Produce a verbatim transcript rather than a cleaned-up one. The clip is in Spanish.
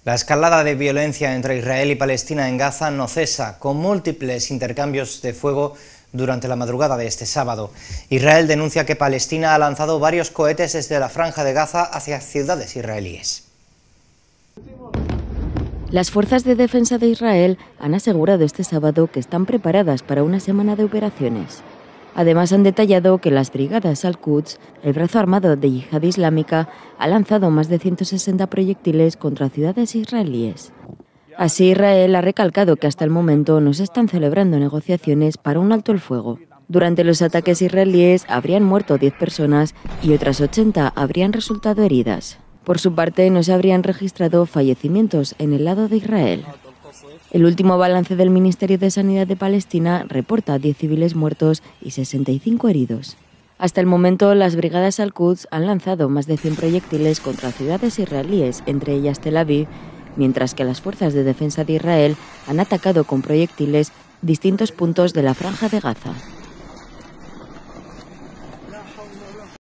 La escalada de violencia entre Israel y Palestina en Gaza no cesa, con múltiples intercambios de fuego durante la madrugada de este sábado. Israel denuncia que Palestina ha lanzado varios cohetes desde la franja de Gaza hacia ciudades israelíes. Las fuerzas de defensa de Israel han asegurado este sábado que están preparadas para una semana de operaciones. Además, han detallado que las brigadas Al-Quds, el brazo armado de Yihad Islámica, ha lanzado más de ciento sesenta proyectiles contra ciudades israelíes. Así, Israel ha recalcado que hasta el momento no se están celebrando negociaciones para un alto el fuego. Durante los ataques israelíes habrían muerto diez personas y otras ochenta habrían resultado heridas. Por su parte, no se habrían registrado fallecimientos en el lado de Israel. El último balance del Ministerio de Sanidad de Palestina reporta diez civiles muertos y sesenta y cinco heridos. Hasta el momento, las brigadas Al-Quds han lanzado más de cien proyectiles contra ciudades israelíes, entre ellas Tel Aviv, mientras que las fuerzas de defensa de Israel han atacado con proyectiles distintos puntos de la franja de Gaza.